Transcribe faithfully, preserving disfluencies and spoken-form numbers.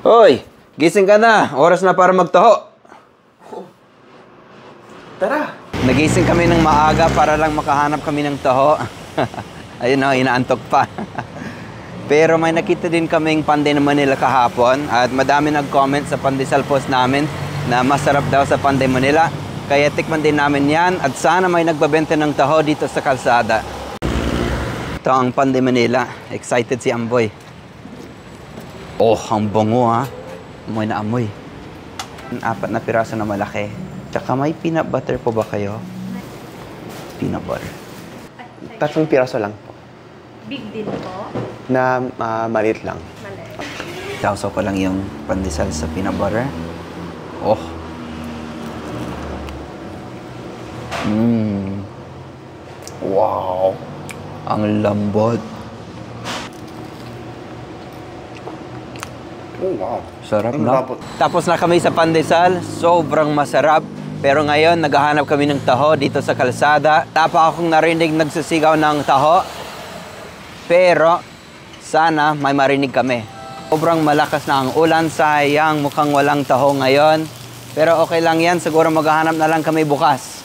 Hoy, gising ka na. Oras na para magtaho. Tara. Nagising kami ng maaga para lang makahanap kami ng taho. Ayun o, inaantok pa. Pero may nakita din kaming Panday ng Manila kahapon at madami nag-comment sa pandesal post namin na masarap daw sa Panday Manila. Kaya tikman din namin yan at sana may nagbabenta ng taho dito sa kalsada. Ito ang Panday Manila. Excited si Amboy. Oh, ang bango ha. Amoy na amoy. Apat na piraso na malaki. Tsaka may peanut butter po ba kayo? Peanut butter. Tatlong piraso lang po. Big din po? Na uh, maliit lang. Maliit. Tauso ko lang yung pandesal sa peanut butter. Oh. Mmm. Wow. Ang lambot. Oh, wow. Sarap Ang na. lambot. Tapos na kami sa pandesal. Sobrang masarap. Pero ngayon, naghahanap kami ng taho dito sa kalsada. Tapa akong narinig nagsisigaw ng taho. Pero, sana may marinig kami. Sobrang malakas na ang ulan. Sayang, mukhang walang taho ngayon. Pero okay lang yan. Siguro maghahanap na lang kami bukas.